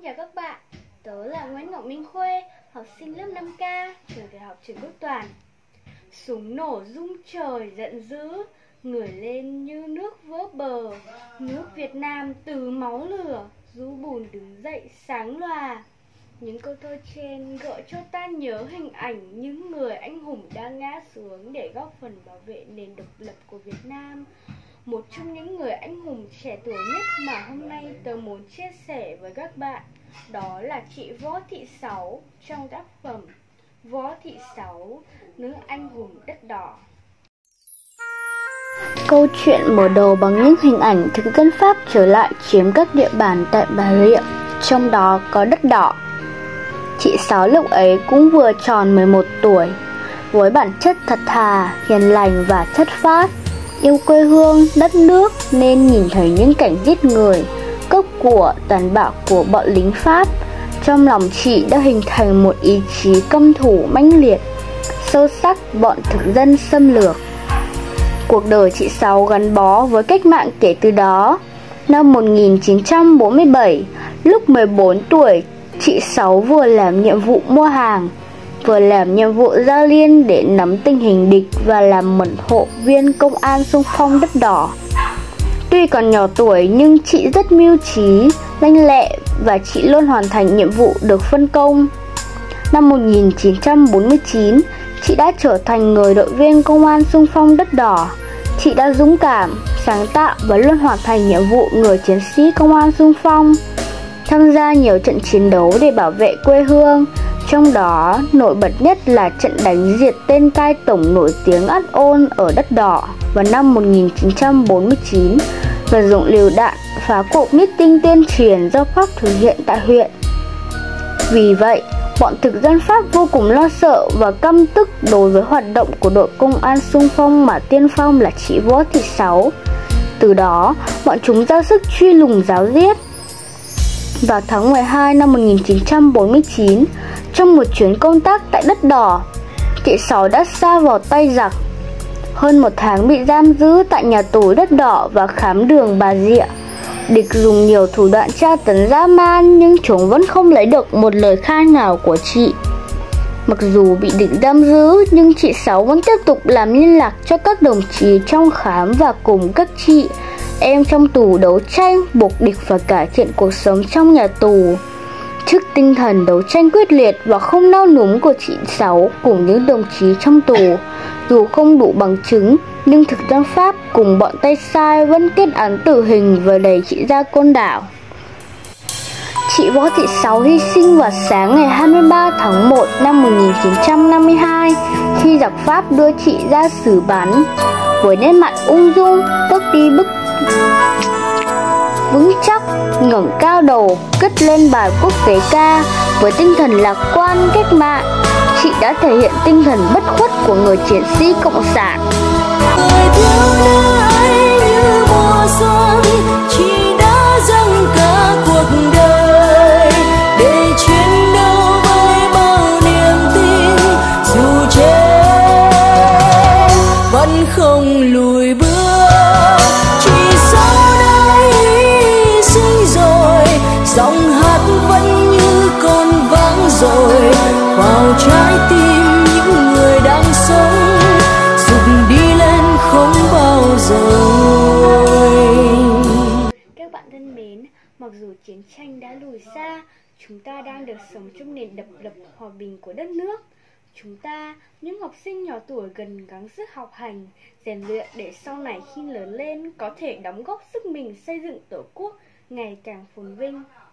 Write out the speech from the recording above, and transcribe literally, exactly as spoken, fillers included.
chào các bạn, tớ là Nguyễn Ngọc Minh Khuê, học sinh lớp năm K, trường tiểu học Trần Quốc Toàn. Súng nổ rung trời giận dữ, ngửa lên như nước vỡ bờ. Nước Việt Nam từ máu lửa, du bùn đứng dậy sáng lòa. Những câu thơ trên gợi cho ta nhớ hình ảnh những người anh hùng đã ngã xuống để góp phần bảo vệ nền độc lập của Việt Nam. Một trong những người anh hùng trẻ tuổi nhất mà hôm nay tớ muốn chia sẻ với các bạn, đó là chị Võ Thị Sáu trong tác phẩm Võ Thị Sáu, nữ anh hùng đất đỏ. Câu chuyện mở đầu bằng những hình ảnh thực dân Pháp trở lại chiếm các địa bàn tại Bà Rịa, trong đó có đất đỏ. Chị Sáu lúc ấy cũng vừa tròn mười một tuổi, với bản chất thật thà, hiền lành và chất phác, yêu quê hương, đất nước nên nhìn thấy những cảnh giết người, cướp của, tàn bạo của bọn lính Pháp. Trong lòng chị đã hình thành một ý chí căm thù mãnh liệt, sâu sắc bọn thực dân xâm lược. Cuộc đời chị Sáu gắn bó với cách mạng kể từ đó. Năm một nghìn chín trăm bốn mươi bảy, lúc mười bốn tuổi, chị Sáu vừa làm nhiệm vụ mua hàng, vừa làm nhiệm vụ ra liên để nắm tình hình địch và làm mật hộ viên công an xung phong đất đỏ. Tuy còn nhỏ tuổi nhưng chị rất mưu trí, lanh lẹ và chị luôn hoàn thành nhiệm vụ được phân công. Năm một nghìn chín trăm bốn mươi chín, chị đã trở thành người đội viên công an xung phong đất đỏ. Chị đã dũng cảm, sáng tạo và luôn hoàn thành nhiệm vụ người chiến sĩ công an xung phong, tham gia nhiều trận chiến đấu để bảo vệ quê hương. Trong đó, nổi bật nhất là trận đánh diệt tên cai tổng nổi tiếng Át Ôn ở đất đỏ vào năm một nghìn chín trăm bốn mươi chín và dùng lựu đạn phá cuộc meeting tuyên truyền do Pháp thực hiện tại huyện. Vì vậy, bọn thực dân Pháp vô cùng lo sợ và căm tức đối với hoạt động của đội công an xung phong mà tiên phong là chị Võ Thị Sáu. Từ đó, bọn chúng ra sức truy lùng giáo giết. Vào tháng mười hai năm một nghìn chín trăm bốn mươi chín, trong một chuyến công tác tại đất đỏ, chị Sáu đã sa vào tay giặc. Hơn một tháng bị giam giữ tại nhà tù đất đỏ và khám đường Bà Rịa. Địch dùng nhiều thủ đoạn tra tấn dã man nhưng chúng vẫn không lấy được một lời khai nào của chị. Mặc dù bị địch giam giữ nhưng chị Sáu vẫn tiếp tục làm liên lạc cho các đồng chí trong khám và cùng các chị em trong tù đấu tranh buộc địch phải cải thiện cuộc sống trong nhà tù. Trước tinh thần đấu tranh quyết liệt và không nao núng của chị Sáu cùng những đồng chí trong tù, dù không đủ bằng chứng nhưng thực dân Pháp cùng bọn tay sai vẫn kết án tử hình và đẩy chị ra Côn Đảo. Chị Võ Thị Sáu hy sinh vào sáng ngày hai mươi ba tháng một năm một nghìn chín trăm năm mươi hai khi giặc Pháp đưa chị ra xử bắn. Với nét mặt ung dung, bước đi bước vững chắc, ngẩng cao đầu, cất lên bài quốc tế ca. Với tinh thần lạc quan cách mạng, chị đã thể hiện tinh thần bất khuất của người chiến sĩ cộng sản. Người thiếu nữ ấy như mùa xuân, chị đã dâng cả cuộc đời để chiến đấu với bao niềm tin, dù chết vẫn không lùi bước. Chị Sáu đã hy sinh rồi, giọng hát vẫn như còn vang dội vào trái tim những người đang sống, dục đi lên không bao giờ. Các bạn thân mến, mặc dù chiến tranh đã lùi xa, chúng ta đang được sống trong nền độc lập hòa bình của đất nước. Chúng ta, những học sinh nhỏ tuổi cần gắng sức học hành, rèn luyện để sau này khi lớn lên có thể đóng góp sức mình xây dựng Tổ quốc ngày càng phồn vinh.